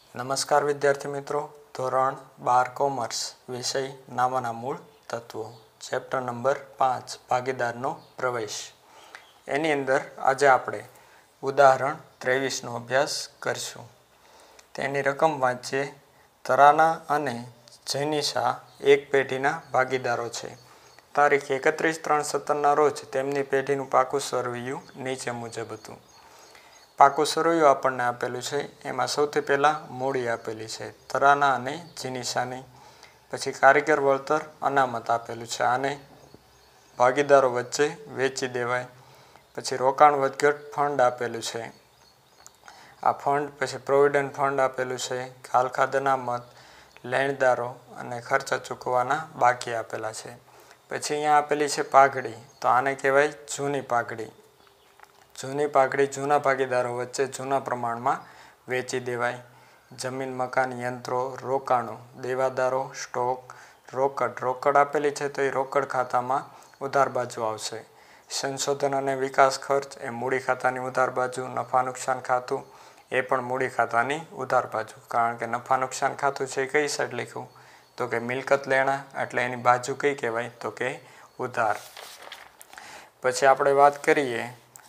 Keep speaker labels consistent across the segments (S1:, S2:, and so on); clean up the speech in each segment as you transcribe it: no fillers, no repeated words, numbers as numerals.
S1: નમસ્કાર વિદ્યાર્થી મિત્રો, ધોરણ 12 કોમર્સ વિષય નામાના મૂળ તત્વો, ચેપ્ટર નંબર 5 ભાગીદારનો પ્રવેશ. એની અંદર આજે આપણે ઉદાહરણ 23નો અભ્યાસ કરશું. તેની રકમ વાંચીએ. તરાના અને જેનિશા એક પેઢીના ભાગીદારો છે. તારીખ 31/3/17ના રોજ તેમની પેઢીનું પાકું સરવૈયું નીચે મુજબ હતું. પાકું સરવૈયું આપણને આપેલું છે. એમાં સૌથી પહેલાં મૂડી આપેલી છે તરાના અને જીનિશાની. પછી કારીગર વળતર અનામત આપેલું છે, આને ભાગીદારો વચ્ચે વેચી દેવાય. પછી રોકાણ વધઘટ ફંડ આપેલું છે, આ ફંડ. પછી પ્રોવિડન્ટ ફંડ આપેલું છે, ખાલખાદ અનામત, લેણદારો અને ખર્ચા ચૂકવવાના બાકી આપેલા છે. પછી અહીંયા આપેલી છે પાઘડી, તો આને કહેવાય જૂની પાઘડી. જૂની પાઘડી જૂના ભાગીદારો વચ્ચે જૂના પ્રમાણમાં વેચી દેવાય. જમીન, મકાન, યંત્રો, રોકાણો, દેવાદારો, સ્ટોક, રોકડ આપેલી છે તો એ રોકડ ખાતામાં ઉધાર બાજુ આવશે. સંશોધન અને વિકાસ ખર્ચ એ મૂડી ખાતાની ઉધાર બાજુ. નફા નુકસાન ખાતું એ પણ મૂડી ખાતાની ઉધાર બાજુ, કારણ કે નફા નુકસાન ખાતું છે એ કઈ સાઈડ લખ્યું તો કે મિલકત લેણા, એટલે એની બાજુ કઈ કહેવાય તો કે ઉધાર. પછી આપણે વાત કરીએ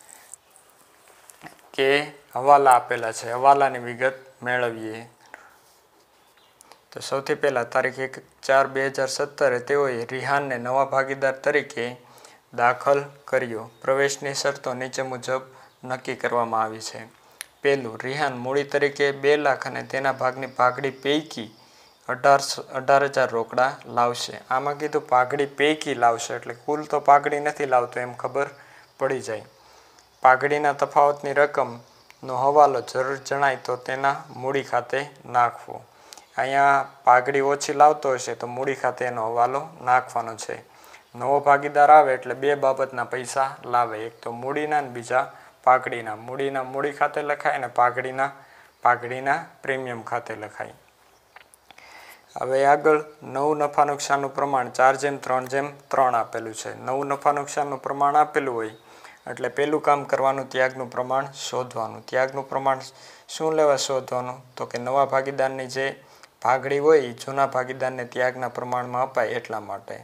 S1: કે હવાલા આપેલા છે, હવાલાની વિગત મેળવીએ. તો સૌથી પહેલાં તારીખ 1/4/2017 તેઓએ રિહાનને નવા ભાગીદાર તરીકે દાખલ કર્યો. પ્રવેશની શરતો નીચે મુજબ નક્કી કરવામાં આવી છે. પહેલું, રિહાન મૂડી તરીકે 2 લાખ અને તેના ભાગની પાઘડી પૈકી 18,000 રોકડા લાવશે. આમાં કીધું પાઘડી પૈકી લાવશે, એટલે કુલ તો પાઘડી નથી લાવતો એમ ખબર પડી જાય. પાઘડીના તફાવતની રકમનો હવાલો જરૂર જણાય તો તેના મૂડી ખાતે નાખવો. અહીંયા પાઘડી ઓછી લાવતો હશે તો મૂડી ખાતે એનો હવાલો નાખવાનો છે. નવો ભાગીદાર આવે એટલે 2 બાબતના પૈસા લાવે, એક તો મૂડીના અને બીજા પાઘડીના. મૂડીના મૂડી ખાતે લખાય અને પાઘડીના પ્રીમિયમ ખાતે લખાય. હવે આગળ નવું નફા નુકસાનનું પ્રમાણ 4:3:3 આપેલું છે. નવું નફા નુકસાનનું પ્રમાણ આપેલું હોય એટલે પહેલું કામ કરવાનું ત્યાગનું પ્રમાણ શોધવાનું. ત્યાગનું પ્રમાણ શું લેવા શોધવાનું તો કે નવા ભાગીદારની જે પાઘડી હોય એ જૂના ભાગીદારને ત્યાગના પ્રમાણમાં અપાય એટલા માટે.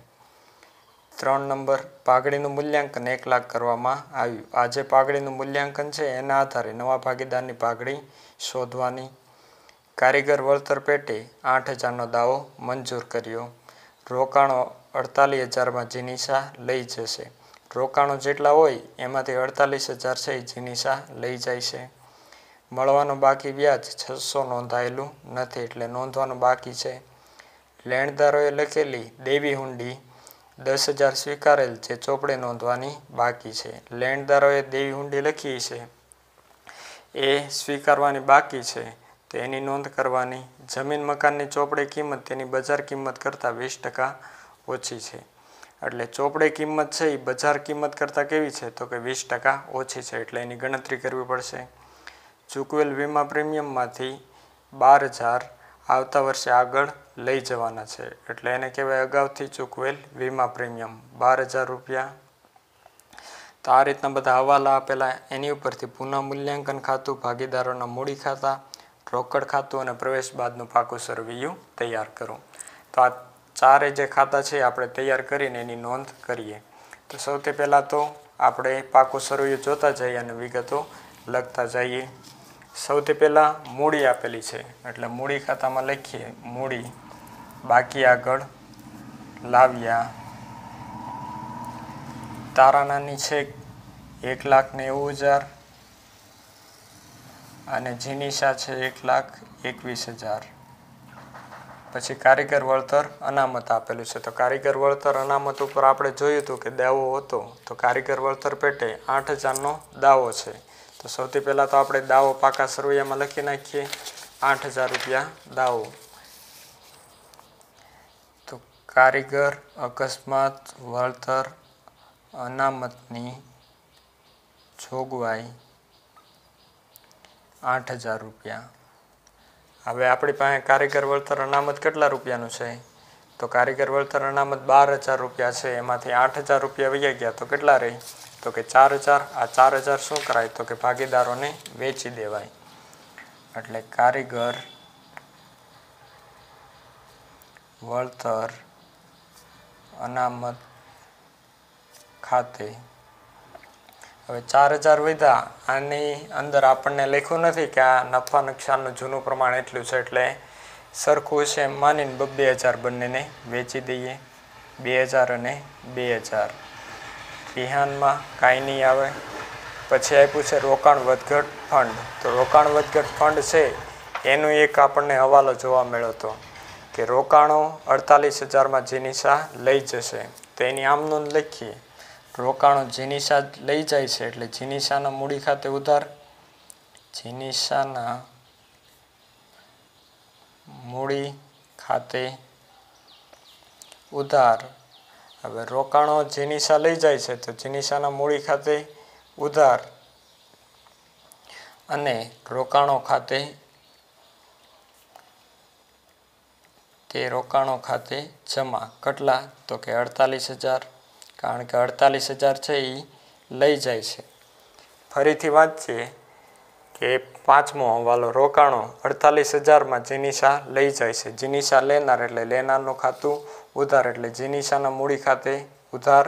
S1: 3 નંબર, પાઘડીનું મૂલ્યાંકન 1 લાખ કરવામાં આવ્યું. આ જે પાઘડીનું મૂલ્યાંકન છે એના આધારે નવા ભાગીદારની પાઘડી શોધવાની. કારીગર વળતર પેટે 8,000નો દાવો મંજૂર કર્યો. રોકાણો 48,000માં જીનિશા લઈ જશે. રોકાણો જેટલા હોય એમાંથી 48,000 છે એ જીનિશા લઈ જાય છે. મળવાનું બાકી વ્યાજ 600 નોંધાયેલું નથી એટલે નોંધવાનું બાકી છે. લેણદારોએ લખેલી દેવી હુંડી 10,000 સ્વીકારેલ જે ચોપડે નોંધવાની બાકી છે. લેણદારોએ દેવી હુંડી લખી છે એ સ્વીકારવાની બાકી છે તો એની નોંધ કરવાની. જમીન મકાનની ચોપડે કિંમત તેની બજાર કિંમત કરતાં 20% ઓછી છે, એટલે ચોપડે કિંમત છે એ બજાર કિંમત કરતાં કેવી છે તો કે 20% ઓછી છે, એટલે એની ગણતરી કરવી પડશે. ચૂકવેલ વીમા પ્રીમિયમમાંથી 12,000 આવતા વર્ષે આગળ લઈ જવાના છે, એટલે એને કહેવાય અગાઉથી ચૂકવેલ વીમા પ્રીમિયમ 12,000 રૂપિયા. તો આ રીતના બધા હવાલા આપેલા. એની ઉપરથી પુનઃ મૂલ્યાંકન ખાતું, ભાગીદારોના મૂડી ખાતા, રોકડ ખાતું અને પ્રવેશ બાદનું પાકું સરવૈયું તૈયાર કરો. તો આ ચારે જે ખાતા છે આપણે તૈયાર કરીને એની નોંધ કરીએ. તો સૌથી પહેલાં તો આપણે પાકું સરવૈયું જોતા જઈએ અને વિગતો લખતા જઈએ. સૌથી પહેલાં મૂડી આપેલી છે એટલે મૂડી ખાતામાં લખીએ મૂડી, બાકી આગળ લાવ્યા. તારાનાની છે 1,90,000 અને જીનિશા છે 1,21,000. પછી કારીગર વળતર અનામત આપેલું છે. તો કારીગર વળતર અનામત ઉપર આપણે જોયું હતું કે દાવો હતો, તો કારીગર વળતર પેટે 8,000નો દાવો છે. તો સૌથી પહેલાં તો આપણે દાવો પાકા સરવૈયામાં લખી નાખીએ. 8,000 રૂપિયા દાવો. તો કારીગર અકસ્માત વળતર અનામતની જોગવાઈ 8,000 રૂપિયા. હવે આપણી પાસે કારીગર વળતર અનામત કેટલા રૂપિયાનું છે તો કારીગર વળતર અનામત 12,000 રૂપિયા છે. એમાંથી 8,000 રૂપિયા વહી ગયા તો કેટલા રહી તો કે 4,000. આ 4,000 શું કરાય તો કે ભાગીદારોને વેચી દેવાય. એટલે કારીગર વળતર અનામત ખાતે. હવે 4000 વધ્યા. આની અંદર આપણને લખ્યું નથી કે આ નફા નુકસાનનું જૂનું પ્રમાણ એટલું છે, એટલે સરખું છે એમ માનીને 2000 બંનેને વેચી દઈએ. 2000 અને 2000. રિહાનમાં કાંઈ નહીં આવે. પછી આપ્યું છે રોકાણ વધઘટ ફંડ. તો રોકાણ વધઘટ ફંડ છે એનો એક આપણને હવાલો જોવા મળ્યો હતો કે રોકાણો 48,000માં જીનીસા લઈ જશે. તો એની આમ નોંધ લખીએ. રોકાણો જીનીસા લઈ જાય છે એટલે જીનીસાના મૂડી ખાતે ઉધાર. જીનીસાના મૂડી ખાતે ઉધાર. હવે રોકાણો જીનીસા લઈ જાય છે તો જીનીસાના મૂડી ખાતે ઉધાર અને રોકાણો ખાતે જમા. કેટલા? તો કે 48,000. કારણ કે 48,000 છે એ લઈ જાય છે. ફરીથી વાંચીએ કે પાંચમો હવાલો રોકાણો 48,000માં જીનીસા લઈ જાય છે. જીનીસા લેનાર એટલે લેનારનું ખાતું ઉધાર એટલે જીનીસાના મૂડી ખાતે ઉધાર.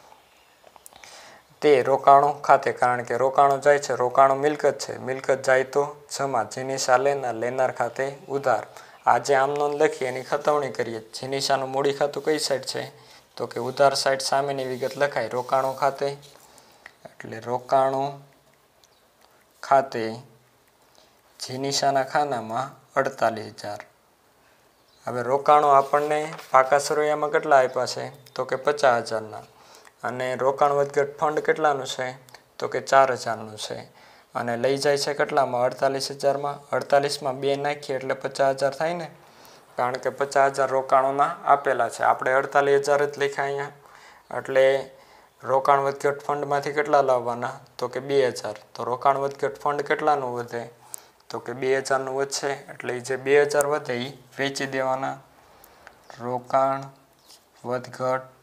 S1: તે રોકાણો ખાતે, કારણ કે રોકાણો જાય છે, રોકાણો મિલકત છે, મિલકત જાય તો જમા. જીનીસા લેનાર, લેનાર ખાતે ઉધાર. આજે આમ નોંધ લખી એની ખતવણી કરીએ. જીનીસાનું મૂડી ખાતું કઈ સાઈડ છે? તો કે ઉધાર સાઈડ સામેની વિગત લખાય. રોકાણો ખાતે એટલે રોકાણો ખાતે જીનીસાના ખાનામાં 48,000. હવે રોકાણો આપણને પાકા સરવૈયામાં કેટલા આપ્યા છે? તો કે 50,000ના. અને રોકાણ વધઘટ ફંડ કેટલાનું છે? તો કે 4,000નું છે. અને લઈ જાય છે કેટલામાં? 48,000માં. 48માં 2 નાખીએ એટલે 50,000 થાય ને, કારણ કે 50,000 રોકાણોના આપેલા છે. આપણે 48,000 જ લખ્યા અહીંયા. એટલે રોકાણ વધઘટ ફંડમાંથી કેટલા લાવવાના? તો કે 2,000. તો રોકાણ વધઘટ ફંડ કેટલાનું વધે? તો કે 2,000નું વધશે. એટલે જે 2,000 વધે એ વેચી દેવાના. રોકાણ વધઘટ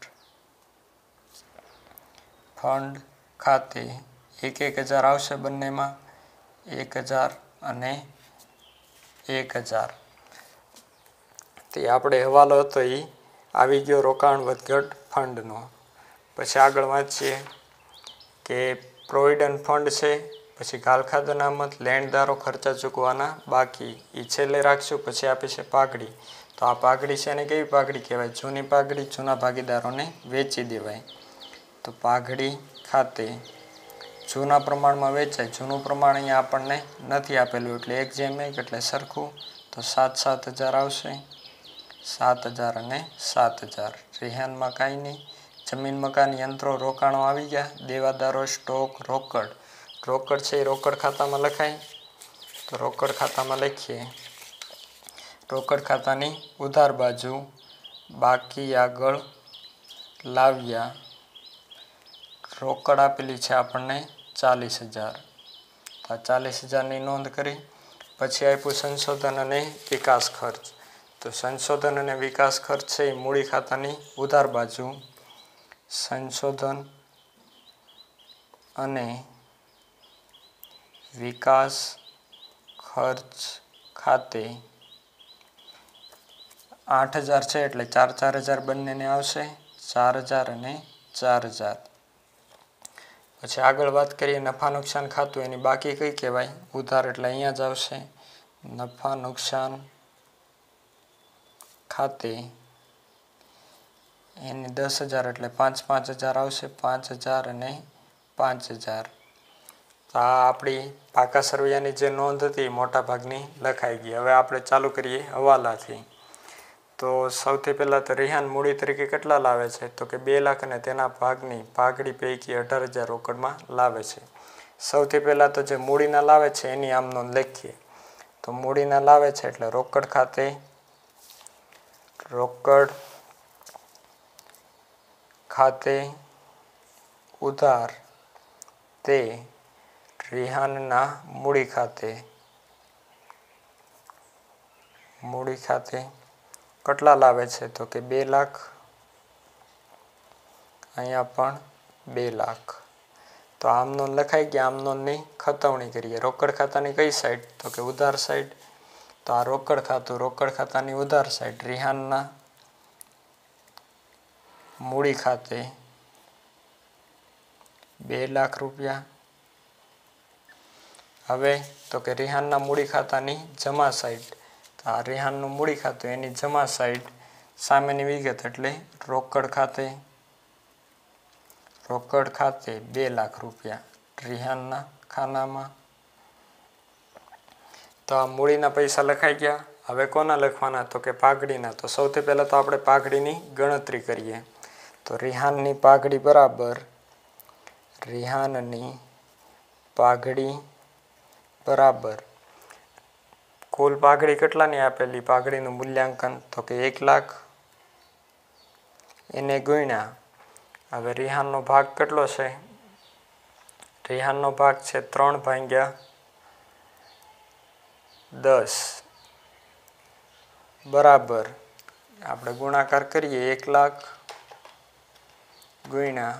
S1: ફંડ ખાતે 1,000 આવશે બંનેમાં. 1,000 અને 1,000. તે આપણે હવાલો હતો એ આવી ગયો રોકાણ વધઘટ ફંડનો. પછી આગળ વાંચીએ કે પ્રોવિડન્ટ ફંડ છે. પછી ગાલખાત અનામત, લેણદારો ખર્ચા ચૂકવાના બાકી એ છેલ્લે રાખશું. પછી આપે છે પાઘડી. તો આ પાઘડી છે એને કેવી પાઘડી કહેવાય? જૂની પાઘડી. જૂના ભાગીદારોને વેચી દેવાય. તો પાઘડી ખાતે જૂના પ્રમાણમાં વેચાય. જૂનું પ્રમાણ અહીંયા આપણને નથી આપેલું એટલે 1 જેમ 1 એટલે સરખું. તો 7,000 આવશે. 7,000 અને 7,000. રિહાનમાં કાંઈ નહીં. જમીન મકાન યંત્રો રોકાણો આવી ગયા. દેવાદારો સ્ટોક રોકડ. રોકડ છે એ રોકડ ખાતામાં લખાય. તો રોકડ ખાતામાં લખીએ. રોકડ ખાતાની ઉધાર બાજુ બાકી આગળ લાવ્યા. રોકડ આપેલી છે આપણને 40,000. આ 40,000ની નોંધ કરી. પછી આપ્યું સંશોધન અને વિકાસ ખર્ચ. તો સંશોધન અને વિકાસ ખર્ચ છે એ મૂડી ખાતાની ઉધાર બાજુ. સંશોધન અને વિકાસ ખર્ચ ખાતે 8,000 છે એટલે 4,000 બંનેને આવશે. 4,000 અને 4,000. પછી આગળ વાત કરીએ નફા નુકસાન ખાતું. એની બાકી કઈ કહેવાય? ઉધાર એટલે અહીંયા જ આવશે. નફા નુકસાન ખાતે એની 10,000 એટલે 5,000 આવશે. 5,000 અને 5,000. આ આપણી પાકા સરવૈયાની જે નોંધ હતી મોટા ભાગની લખાઈ ગઈ. હવે આપણે ચાલુ કરીએ હવાલાથી. તો સૌથી પહેલાં તો રિહાન મૂડી તરીકે કેટલા લાવે છે? તો કે 2 લાખ અને તેના ભાગની પાઘડી પૈકી 18,000 રોકડમાં લાવે છે. સૌથી પહેલાં તો જે મૂડીના લાવે છે એની આમ નોંધ લખીએ. તો મૂડીના લાવે છે એટલે રોકડ ખાતે ઉધાર તે રિહાનના મૂડી ખાતે કેટલા લાવે છે? તો કે 2 લાખ. અહીંયા પણ 2 લાખ. તો આમ નોંધ લખાઈ ગયા. આમ નોંધની ખતવણી કરીએ. રોકડ ખાતાની કઈ સાઈડ? તો કે ઉધાર સાઈડ. તો આ રોકડ ખાતું રોકડ ખાતાની ઉધાર સાઈડ. રિહાનના મૂડી ખાતે 2 લાખ રૂપિયા। હવે તો કે રિહાનના મૂડી ખાતાની જમા સાઈડ, તો આ રિહાનનું મૂડી ખાતું એની જમા સાઈડ સામેની વિગત એટલે રોકડ ખાતે 2 લાખ રૂપિયા રિહાનના ખાનામાં। તો આ મૂડીના પૈસા લખાઈ ગયા। હવે કોના લખવાના? તો કે પાઘડીના। તો સૌથી પહેલાં તો આપણે પાઘડીની ગણતરી કરીએ। તો રિહાનની પાઘડી બરાબર રિહાનની પાઘડી બરાબર કુલ પાઘડી કેટલાની આપેલી પાઘડીનું મૂલ્યાંકન? તો કે 1 લાખ એને ગુણ્યા। હવે રિહાનનો ભાગ કેટલો છે? રિહાનનો ભાગ છે 3/10 બરાબર આપણે ગુણાકાર કરીએ 1 લાખ ગુણ્યા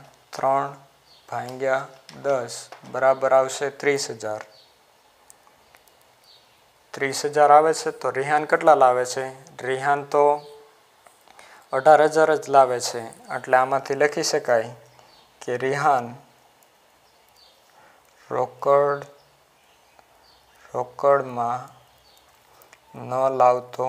S1: 3/10 બરાબર આવશે 30,000। 30,000 આવે છે। તો રિહાન કેટલા લાવે છે? રિહાન તો 18,000 જ લાવે છે, એટલે આમાંથી લખી શકાય કે રિહાન રોકડમાં ન લાવતો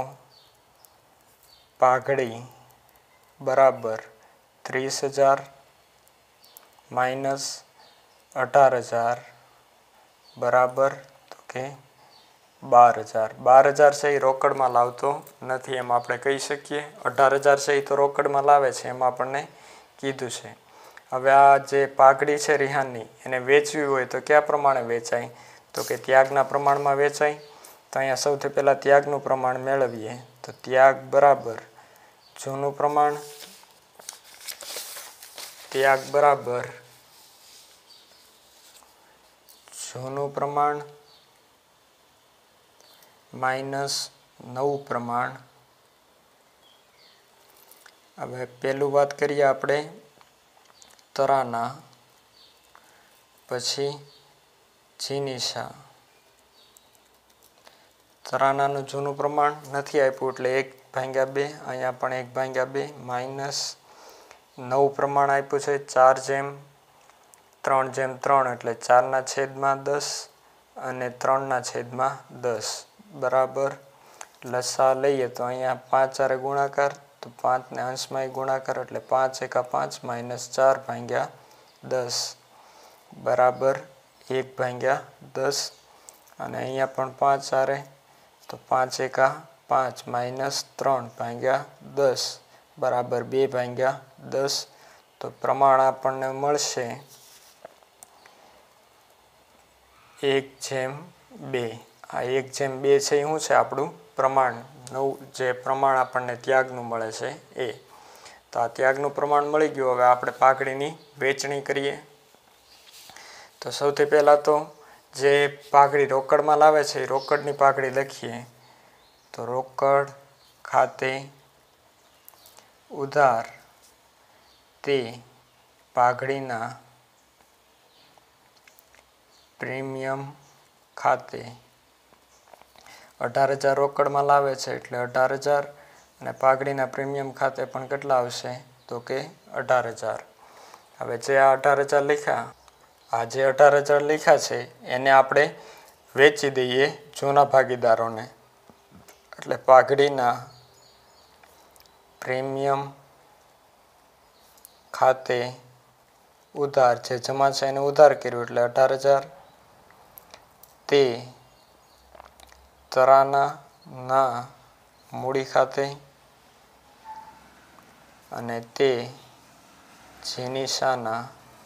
S1: પાઘડી બરાબર 30,000 માઇનસ 18,000 બરાબર તો કે 12,000। 12,000 છે એ રોકડમાં લાવતો નથી એમ આપણે કહી શકીએ। 18,000 છે એ તો રોકડમાં લાવે છે એમ આપણને કીધું છે। હવે આ જે પાઘડી છે રિહાનની એને વેચવી હોય તો કયા પ્રમાણે વેચાય? તો કે ત્યાગના પ્રમાણમાં વેચાય। તો અહીંયા સૌથી પહેલાં ત્યાગનું પ્રમાણ મેળવીએ। તો ત્યાગ બરાબર જૂનું પ્રમાણ, ત્યાગ બરાબર જૂનું પ્રમાણ માઇનસ નવું પ્રમાણ। હવે પહેલું વાત કરીએ આપણે તરાના, પછી જીનિશા। તરાનાનું જૂનું પ્રમાણ નથી આપ્યું એટલે 1/2, અહીંયા પણ 1/2 માઇનસ નવું પ્રમાણ આપ્યું છે 4/3/3 એટલે 4/10 અને 3/10 બરાબર લસા લઈએ તો અહીંયા 5 હારે ગુણાકાર, તો 5 ને અંશમાં ગુણાકાર એટલે 5 એકા 5 માઇનસ 4/10 બરાબર 1/10 અને અહીંયા પણ 5 હારે તો 5 એકા 5 માઇનસ 3/10 બરાબર 2/10। તો પ્રમાણ આપણને મળશે 1/2। આ 1/2 છે એ શું છે? આપણું પ્રમાણ, નવું જે પ્રમાણ આપણને ત્યાગનું મળે છે એ। તો આ ત્યાગનું પ્રમાણ મળી ગયું। હવે આપણે પાઘડીની વેચણી કરીએ। તો સૌથી પહેલાં તો જે પાઘડી રોકડમાં લાવે છે એ રોકડની પાઘડી લખીએ। તો રોકડ ખાતે ઉધાર તે પાઘડીના પ્રીમિયમ ખાતે 18,000 રોકડમાં લાવે છે એટલે 18,000 અને પાઘડીના પ્રીમિયમ ખાતે પણ કેટલા આવશે? તો કે 18,000। હવે જે આ 18,000 લખ્યા, આ જે 18,000 લખ્યા છે એને આપણે વેચી દઈએ જૂના ભાગીદારોને, એટલે પાઘડીના પ્રીમિયમ ખાતે ઉધાર જે જમા છે એને ઉધાર કર્યું એટલે 18,000 તે તરાના મૂડી ખાતે અને તે જીનિશાના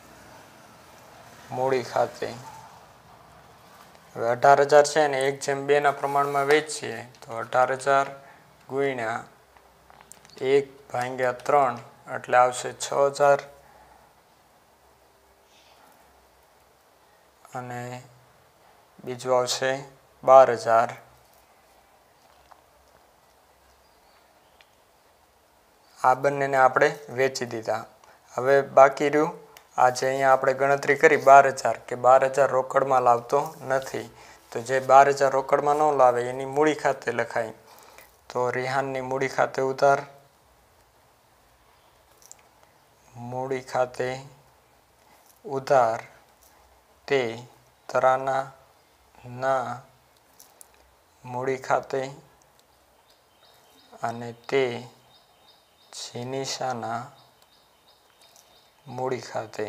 S1: મૂડી ખાતે। હવે 18,000 છે ને 1/2 પ્રમાણમાં વેચીએ તો 18,000 ગુણ્યા 1/3 એટલે આવશે 6,000 અને બીજું આવશે 12,000। આ બંનેને આપણે વેચી દીધા। હવે બાકી રહ્યું આ જે અહીંયા આપણે ગણતરી કરી 12,000 કે 12,000 રોકડમાં લાવતો નથી, તો જે 12,000 રોકડમાં ન લાવે એની મૂડી ખાતે લખાય। તો રિહાનની મૂડી ખાતે ઉધાર મૂડી ખાતે ઉધાર તે તરાના મૂડી ખાતે અને તે જીનીસાના મૂડી ખાતે.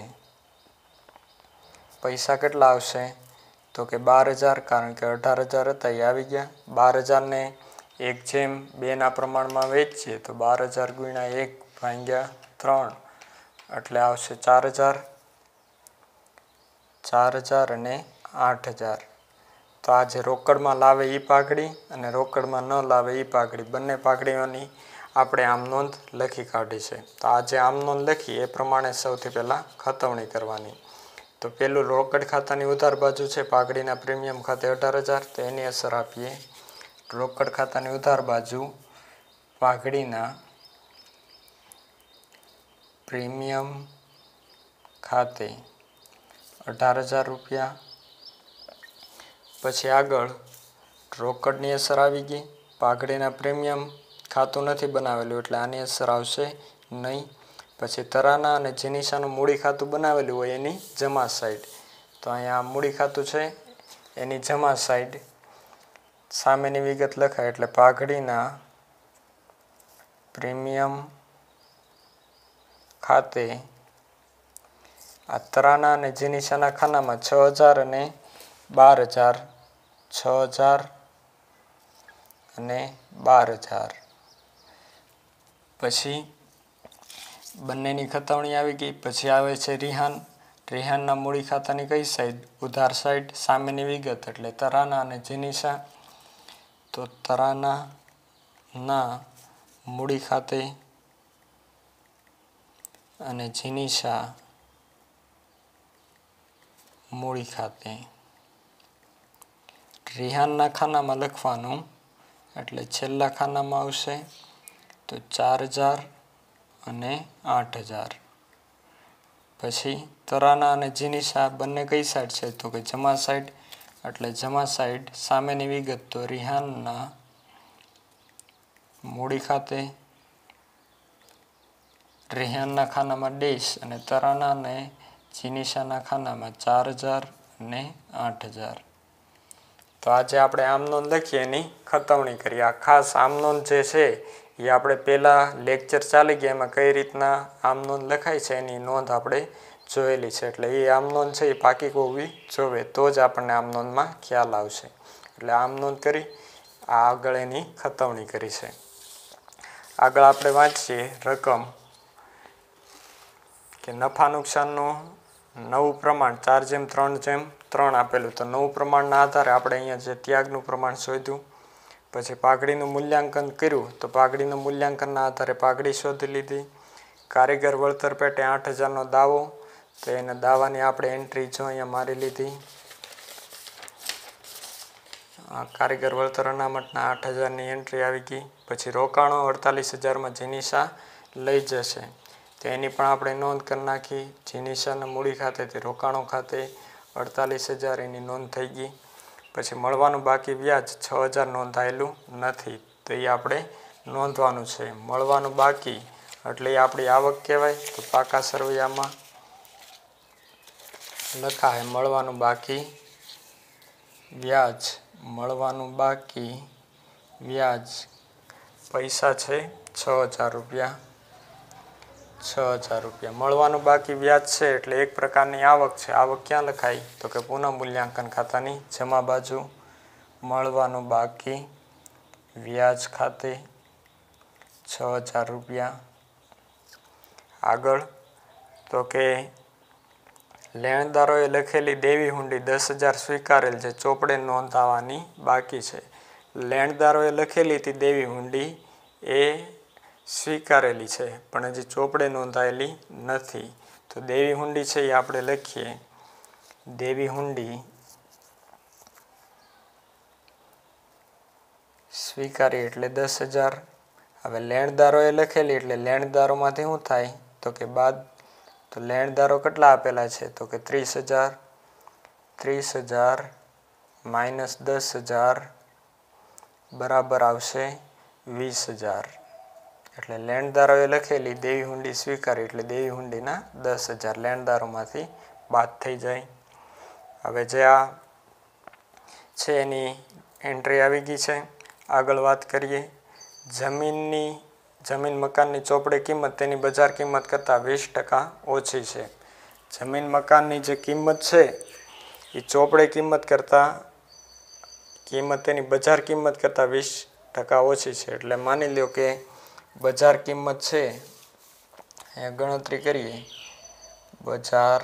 S1: પૈસા કેટલા આવશે તો કે 12,000, કારણ કે 18,000 હતા એ આવી ગયા. 12,000ને 1/2 પ્રમાણમાં વેચીએ તો 12,000 ગુણ્યા 1/3 એટલે આવશે 4,000. 4,000 અને 8,000. તો આ જે રોકડમાં લાવે એ પાઘડી અને રોકડમાં ન લાવે એ પાઘડી, બંને પાઘડીઓની આપણે આમ નોંધ લખી કાઢી છે. તો આ જે આમ નોંધ લખી એ પ્રમાણે સૌથી પહેલાં ખતવણી કરવાની. તો પેલું રોકડ ખાતાની ઉધાર બાજુ છે પાઘડીના પ્રીમિયમ ખાતે 18,000, તો એની અસર આપીએ. રોકડ ખાતાની ઉધાર બાજુ પાઘડીના પ્રીમિયમ ખાતે 18,000 રૂપિયા. પછી આગળ રોકડની અસર આવી ગઈ. પાઘડીના પ્રીમિયમ ખાતું નથી બનાવેલું એટલે આની અસર આવશે નહીં. પછી તરાના અને જીનીસાનું મૂડી ખાતું બનાવેલું હોય એની જમા સાઈડ. તો અહીંયા મૂડી ખાતું છે એની જમા સાઈડ સામેની વિગત લખાય એટલે પાઘડીના પ્રીમિયમ ખાતે આ તરાના અને જીનીસાના ખાનામાં 6,000 અને 12,000, 6,000 અને 12,000. પછી બંનેની ખતવણી આવી ગઈ. પછી આવે છે રિહાન. રિહાનના મૂડી ખાતાની કઈ સાઈડ? ઉધાર સાઈડ સામેની વિગત એટલે તરાના અને જીનીસા. તો તરાના મૂડી ખાતે અને જીનીસા મૂડી ખાતે. રિહાનના ખાનામાં લખવાનું એટલે છેલ્લા ખાનામાં આવશે તો 4,000 અને 8,000. પછી તરાના અને જીનીસા બંને કઈ સાઈડ છે તો કે જમા સાઈડ એટલે જમા સાઈડ સામેની વિગત તો રિહાનના મૂડી ખાતે, રિહાનના ખાનામાં ડેશ અને તરાના અને જીનીસાના ખાનામાં 4,000 અને 8,000. તો આજે આપણે આમ નોંધ લખીએ એની ખતવણી કરીએ. આ ખાસ આમ નોંધ જે છે એ આપણે પહેલાં લેક્ચર ચાલી ગયા એમાં કઈ રીતના આમ નોંધ લખાય છે એની નોંધ આપણે જોયેલી છે. એટલે એ આમ નોંધ છે એ પાકી હોવી જોવે તો જ આપણને આમ નોંધમાં ખ્યાલ આવશે. એટલે આમ નોંધ કરી આ આગળ એની ખતવણી કરી છે. આગળ આપણે વાંચીએ રકમ કે નફા નુકસાનનું નવું પ્રમાણ 4:3:3 આપેલું. તો નવું પ્રમાણના આધારે આપણે અહીંયા જે ત્યાગનું પ્રમાણ શોધ્યું. પછી પાઘડીનું મૂલ્યાંકન કર્યું તો પાઘડીનું મૂલ્યાંકનના આધારે પાઘડી શોધી લીધી. કારીગર વળતર પેટે 8,000નો દાવો, તો એને દાવાની આપણે એન્ટ્રી જો અહીંયા મારી લીધી. કારીગર વળતર અનામતના 8,000ની એન્ટ્રી આવી ગઈ. પછી રોકાણો 48,000માં જીનીસા લઈ જશે તો એની પણ આપણે નોંધ કરી નાખી. જીનીસાના મૂડી ખાતેથી રોકાણો ખાતે 48,000 એની નોંધ થઈ ગઈ. પછી મળવાનું બાકી વ્યાજ 6,000 નોંધાયેલું નથી તો એ આપણે નોંધવાનું છે. મળવાનું બાકી એટલે એ આપણી આવક કહેવાય. તો પાકા સરવૈયામાં લખાય મળવાનું બાકી વ્યાજ. મળવાનું બાકી વ્યાજ પૈસા છે 6,000 રૂપિયા. 6,000 રૂપિયા મળવાનું બાકી વ્યાજ છે એટલે એક પ્રકારની આવક છે. આવક ક્યાં લખાય તો કે પુનઃ મૂલ્યાંકન ખાતાની જમા બાજુ. મળવાનું બાકી વ્યાજ ખાતે 6,000 રૂપિયા. આગળ તો કે લેણદારોએ લખેલી દેવી હુંડી 10,000 સ્વીકારેલ છે, ચોપડે નોંધાવાની બાકી છે. લેણદારોએ લખેલી હતી દેવી હુંડી એ સ્વીકારેલી છે પણ હજી ચોપડે નોંધાયેલી નથી. તો દેવી હુંડી છે એ આપણે લખીએ. દેવી હુંડી સ્વીકારી એટલે 10,000. હવે લેણદારોએ લખેલી એટલે લેણદારોમાંથી શું થાય તો કે બાદ. તો લેણદારો કેટલા આપેલા છે તો કે 30,000. 30,000 માઇનસ 10,000 બરાબર આવશે 20,000. એટલે લેણદારોએ લખેલી દેવી હુંડી સ્વીકારી એટલે દેવી હુંડીના 10,000 લેણદારોમાંથી બાદ થઈ જાય. હવે જે આ છે એની એન્ટ્રી આવી ગઈ છે. આગળ વાત કરીએ. જમીન મકાનની ચોપડે કિંમત તેની બજાર કિંમત કરતાં 20% ઓછી છે. જમીન મકાનની જે કિંમત છે એ ચોપડે કિંમત તેની બજાર કિંમત કરતાં 20% ઓછી છે. એટલે માની લો કે બજાર કિંમત છે અહીંયા ગણતરી કરીએ. બજાર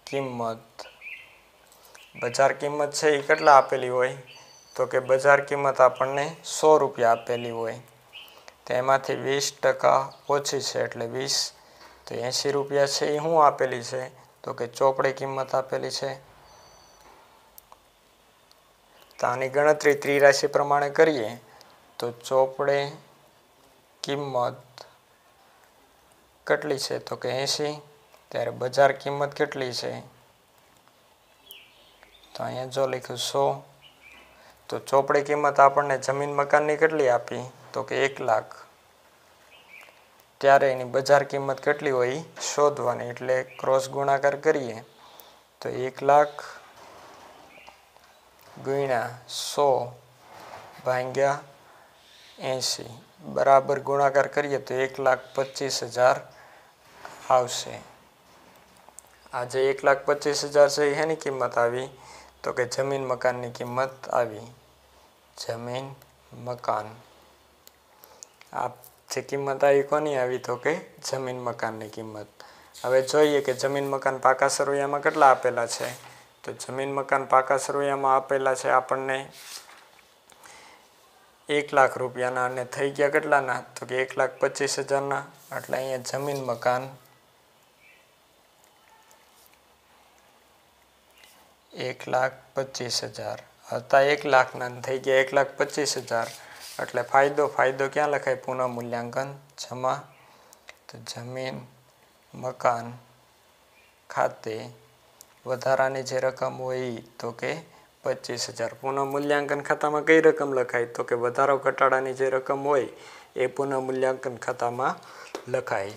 S1: કિંમત છે એ કેટલા આપેલી હોય તો કે બજાર કિંમત આપણને 100 રૂપિયા આપેલી હોય. તેમાંથી 20% ઓછી છે એટલે 20 તો 80 રૂપિયા છે એ શું આપેલી છે તો કે ચોપડે કિંમત આપેલી છે. તો આની ગણતરી ત્રિરાશિ પ્રમાણે કરીએ તો ચોપડે કિંમત કેટલી છે તો કે 80. ત્યારે બજાર કિંમત કેટલી છે તો અહીંયા જો લખ્યું 100. તો ચોપડે કિંમત આપણને જમીન મકાનની કેટલી આપી તો કે 1 લાખ. ત્યારે એની બજાર કિંમત કેટલી હોય શોધવાની. એટલે ક્રોસ ગુણાકાર કરીએ તો 1 લાખ ગુણ્યા 100 ભાગ્યા 80 બરાબર ગુણાકાર કરીએ તો 1,25,000 આવશે. આ જે 1,25,000 છે એની કિંમત આવી તો કે જમીન મકાનની કિંમત આવી. જમીન મકાન આ જે કિંમત આવી કોની આવી તો કે જમીન મકાનની કિંમત. હવે જોઈએ કે જમીન મકાન પાકા સરવૈયામાં કેટલા આપેલા છે. તો જમીન મકાન પાકા સરવૈયામાં આપેલા છે આપણને 1 લાખ રૂપિયાના અને થઈ ગયા કેટલાના તો કે 1,25,000ના. એટલે અહીંયા જમીન મકાન 1,25,000 હતા 1 લાખના થઈ ગયા 1,25,000. એટલે ફાયદો ક્યાં લખાય પુનઃ મૂલ્યાંકન જમા. તો જમીન મકાન ખાતે વધારાની જે રકમ હોય તો કે 25,000. પુનઃ મૂલ્યાંકન ખાતામાં કઈ રકમ લખાય તો કે વધારો ઘટાડાની જે રકમ હોય એ પુનઃ મૂલ્યાંકન ખાતામાં લખાય.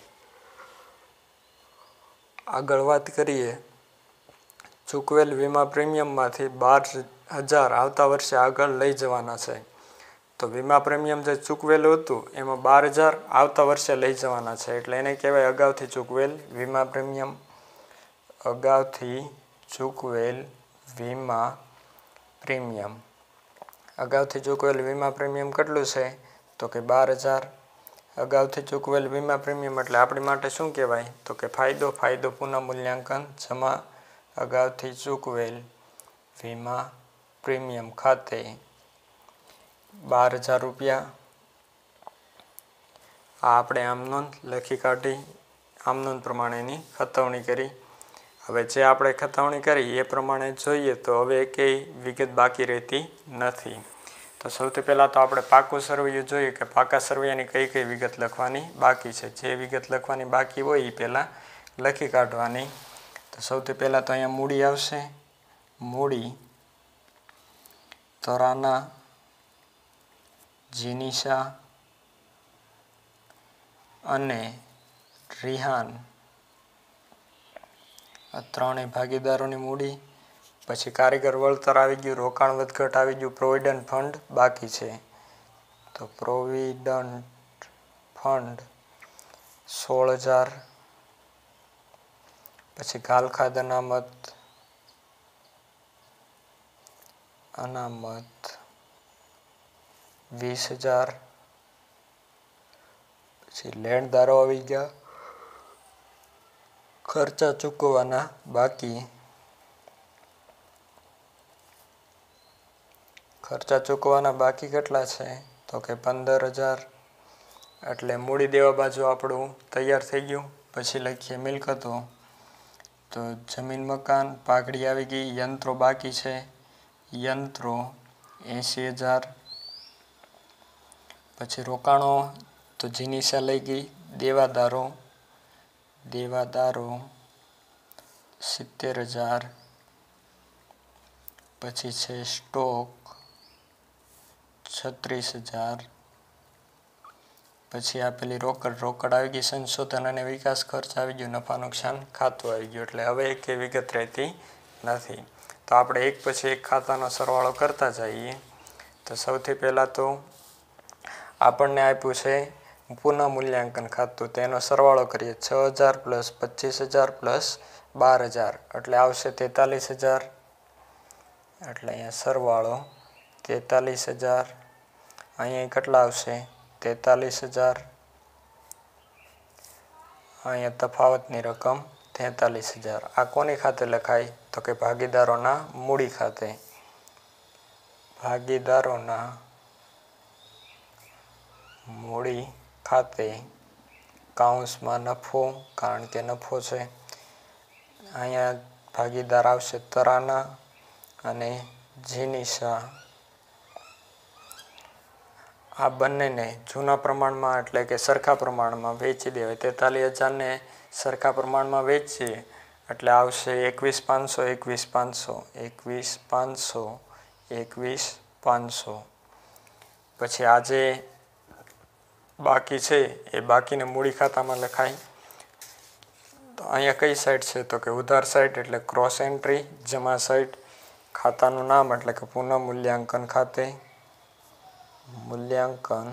S1: આગળ વાત કરીએ. ચૂકવેલ વીમા પ્રીમિયમમાંથી 12,000 આવતા વર્ષે આગળ લઈ જવાના છે. તો વીમા પ્રીમિયમ જે ચૂકવેલું હતું એમાં 12,000 આવતા વર્ષે લઈ જવાના છે. એટલે એને કહેવાય અગાઉથી ચૂકવેલ વીમા પ્રીમિયમ. અગાઉથી ચૂકવેલ વીમા પ્રીમિયમ. અગાઉથી ચૂકવેલ વીમા પ્રીમિયમ કેટલું છે તો કે 12,000. અગાઉથી ચૂકવેલ વીમા પ્રીમિયમ એટલે આપણી માટે શું કહેવાય તો કે ફાયદો પુનઃ મૂલ્યાંકન જમા. અગાઉથી ચૂકવેલ વીમા પ્રીમિયમ ખાતે 12,000 રૂપિયા. આ આપણે આમ નોંધ લખી કાઢી. આમ નોંધ પ્રમાણેની ખતવણી કરી. હવે જે આપણે ખતવણી કરી એ પ્રમાણે જોઈએ તો હવે એકેય વિગત બાકી રહેતી નથી. તો સૌથી પહેલાં તો આપણે પાકું સરવૈયું જોઈએ કે પાકા સરવૈયાની કઈ કઈ વિગત લખવાની બાકી છે. જે વિગત લખવાની બાકી હોય એ પહેલાં લખી કાઢવાની. તો સૌથી પહેલાં તો અહીંયા મૂડી આવશે. મૂડી તરાના જીનીશા અને રિહાન આ ત્રણેય ભાગીદારોની મૂડી. પછી કારીગર વળતર આવી ગયું. રોકાણ વધઘટ આવી ગયું. પ્રોવિડન્ટ ફંડ બાકી છે. તો પ્રોવિડન્ટ ફંડ 16,000. પછી ગાલખાદ અનામત 20,000. પછી લેણદારો આવી ગયા. ખર્ચા ચૂકવવાના બાકી. ખર્ચા ચૂકવવાના બાકી કેટલા છે તો કે 15,000. એટલે મૂડી દેવા બાજુ આપણું તૈયાર થઈ ગયું. પછી લખીએ મિલકતો. તો જમીન મકાન પાઘડી આવી ગઈ. યંત્રો બાકી છે. યંત્રો 80,000. પછી રોકાણો તો જીનીશા લઈ ગઈ. દેવાદારો 70,000. પછી છે સ્ટોક 36,000. પછી આપેલી રોકડ આવી ગઈ, સંશોધન અને વિકાસ ખર્ચ આવી ગયો, નફા નુકસાન ખાતું આવી ગયું. એટલે હવે એક વિગત રહેતી નથી. તો આપણે એક પછી એક ખાતાનો સરવાળો કરતા જઈએ. તો સૌથી પહેલાં તો આપણને આપ્યું છે પુનઃ મૂલ્યાંકન ખાતું, તેનો સરવાળો કરીએ. 6000 પ્લસ 25000 પ્લસ 12000 એટલે આવશે 43000. એટલે અહીંયા સરવાળો 43000. અહીંયા કેટલા આવશે? 43000. અહીંયા તફાવતની રકમ 43000. આ કોની ખાતે લખાય? તો કે ભાગીદારોના મૂડી ખાતે. ભાગીદારોના મૂડી ખાતે કાઉન્સમાં નફો, કારણ કે નફો છે. અહીંયા ભાગીદાર આવશે તરાના અને જીનિશા. આ બંનેને જૂના પ્રમાણમાં એટલે કે સરખા પ્રમાણમાં વેચી દેવાય. 43000ને સરખા પ્રમાણમાં વેચીએ એટલે આવશે 21500, 21500, 21500. પછી આ જે બાકી છે એ બાકીને મૂડી ખાતામાં લખાય. તો અહીંયા કઈ સાઈડ છે? તો કે ઉધાર સાઈડ એટલે ક્રોસ એન્ટ્રી, જમા સાઈડ ખાતાનું નામ એટલે કે પુનઃ મૂલ્યાંકન ખાતે. મૂલ્યાંકન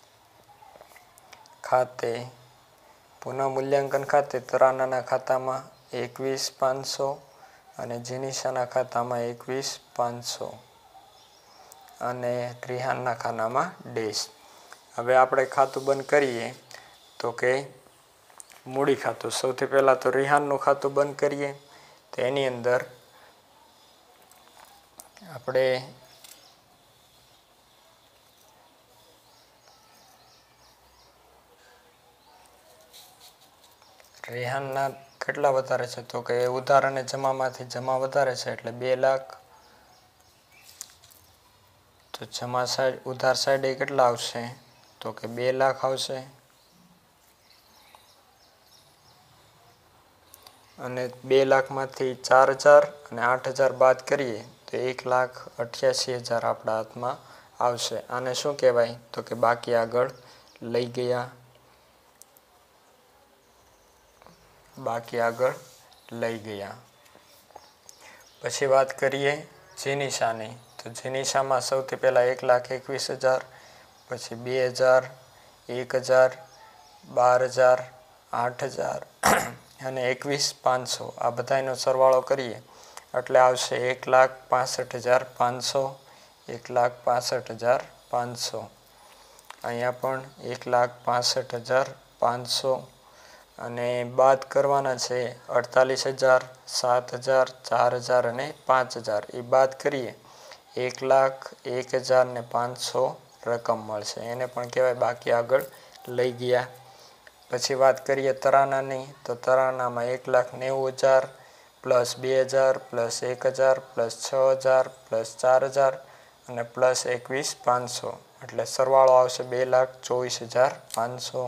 S1: ખાતે, પુનઃ મૂલ્યાંકન ખાતે તરાનાના ખાતામાં 21500 અને જીનિશાના ખાતામાં 21500 અને રિહાનના ખાનામાં ડેશ. હવે આપણે ખાતું બંધ કરીએ તો કે મૂડી ખાતું. સૌથી પહેલાં તો રિહાનનું ખાતું બંધ કરીએ. તો એની અંદર આપણે રિહાનના કેટલા વધારે છે? તો કે ઉધાર અને જમામાંથી જમા વધારે છે એટલે 2 લાખ. તો જમા સાઈડ ઉધાર સાઈડ એ કેટલા આવશે? તો કે 2 લાખ આવશે. અને 2 લાખમાંથી 4000 અને 8000 બાદ કરીએ તો 1,88,000 આપણા હાથમાં આવશે. આને શું કહેવાય? તો કે બાકી આગળ લઈ ગયા. બાકી આગળ લઈ ગયા. પછી વાત કરીએ જીનિશાની. તો જીનિશામાં સૌથી પહેલાં 1,21,000, પછી 2000, 1000, 12000, 8000 અને 21500. આ બધાનો સરવાળો કરીએ એટલે આવશે 1,65,500, 1,65,500. અહીંયા પણ 1,65,500 અને બાદ કરવાના છે 48,000, 7,000, 4,000 અને 5,000. એ બાદ કરીએ 1,01,500 રકમ મળશે. એને પણ કહેવાય બાકી આગળ લઈ ગયા. પછી વાત કરીએ તરાનાની. તો તરાનામાં 1,90,000 પ્લસ 2,000 પ્લસ 1,000 પ્લસ 6,000 પ્લસ 4,000 અને પ્લસ 21,500 એટલે સરવાળો આવશે 2,24,500.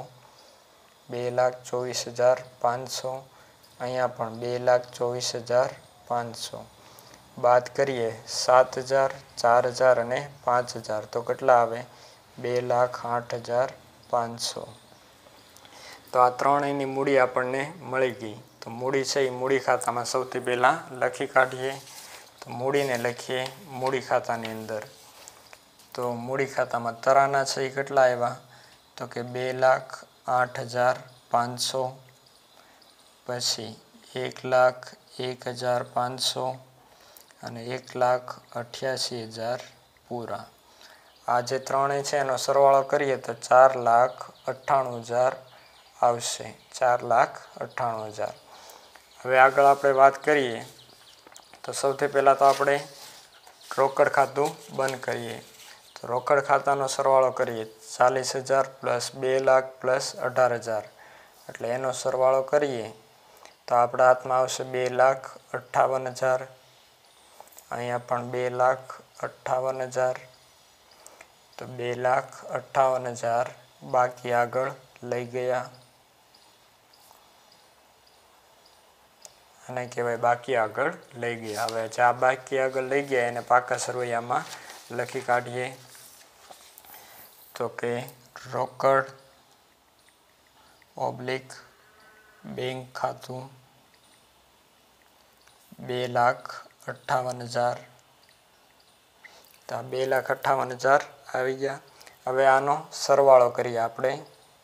S1: 2,24,500. અહીંયા પણ 2,24,500. બાદ કરીએ 7,000, 4,000 અને 5,000 તો કેટલા આવે? 2,08,500. તો આ ત્રણેયની મૂડી આપણને મળી ગઈ. તો મૂડી છે એ મૂડી ખાતામાં સૌથી પહેલાં લખી કાઢીએ. તો મૂડીને લખીએ મૂડી ખાતાની અંદર. તો મૂડી ખાતામાં તરાના છે એ કેટલા આવ્યા? તો કે 2,08,500. પછી 1,01,500 અને 1,88,000 પૂરા. આ જે ત્રણેય છે એનો સરવાળો કરીએ તો 4,98,000 આવશે. 4,98,000. હવે આગળ આપણે વાત કરીએ તો સૌથી પહેલાં તો આપણે રોકડ ખાતું બંધ કરીએ. તો રોકડ ખાતાનો સરવાળો કરીએ 40,000 પ્લસ 2 લાખ પ્લસ 18,000 એટલે એનો સરવાળો કરીએ તો આપણા હાથમાં આવશે 2,58,000. અહીંયા પણ 2,58,000. તો 2,58,000 બાકી આગળ લઈ ગયા. આને કહેવાય બાકી આગળ લઈ ગયા. હવે જે આ બાકી આગળ લઈ ગયા એને પાકા સરવૈયામાં લખી કાઢીએ. તો કે રોકડ ઓબ્લિક બેંક ખાતું 2,58,000. તો 2,58,000 આવી ગયા. હવે આનો સરવાળો કરીએ આપણે.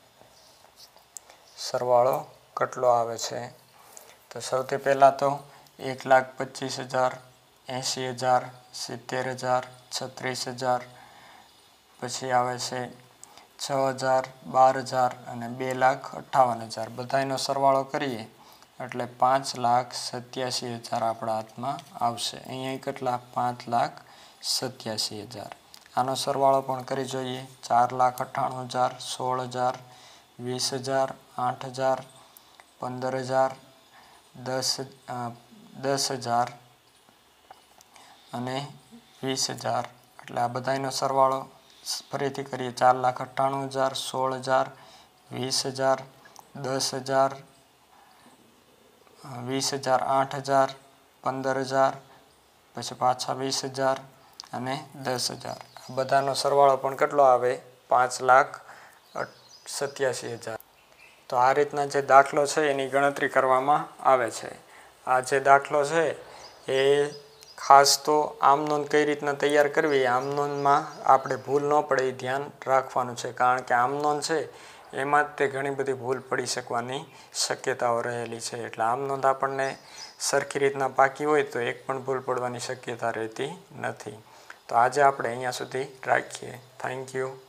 S1: સરવાળો કેટલો આવે છે? તો સૌથી પહેલાં તો 1,25,000, 80,000, 70,000, 36,000, પછી આવે છે 6,000, 12,000 અને 2,58,000. બધાનો સરવાળો કરીએ એટલે 5,87,000 આપણા હાથમાં આવશે. અહીંયા કેટલા? 5,87,000. આનો સરવાળો પણ કરી જોઈએ. 4,98,000, 16,000, 20,000, 8,000, 15,000, 10,000 અને 20,000. એટલે આ બધાનો સરવાળો ફરીથી કરીએ. 4,98,000, 16,000, 20,000, 10,000, 20,000, 8,000, 15,000, પછી પાછા 20,000 અને 10,000. આ બધાનો સરવાળો પણ કેટલો આવે? 5,87,000. તો આ રીતના જે દાખલો છે એની ગણતરી કરવામાં આવે છે. આ જે દાખલો છે એ ખાસ તો આમ નોંધ કઈ રીતના તૈયાર કરવી, આમ નોંધમાં આપણે ભૂલ ન પડે એ ધ્યાન રાખવાનું છે. કારણ કે આમ નોંધ છે એમાં જ તે ઘણી બધી ભૂલ પડી શકવાની શક્યતાઓ રહેલી છે. એટલે આમ નોંધ આપણને સરખી રીતના પાકી હોય તો એક પણ ભૂલ પડવાની શક્યતા રહેતી નથી. તો આજે આપણે અહીંયા સુધી રાખીએ. Thank you.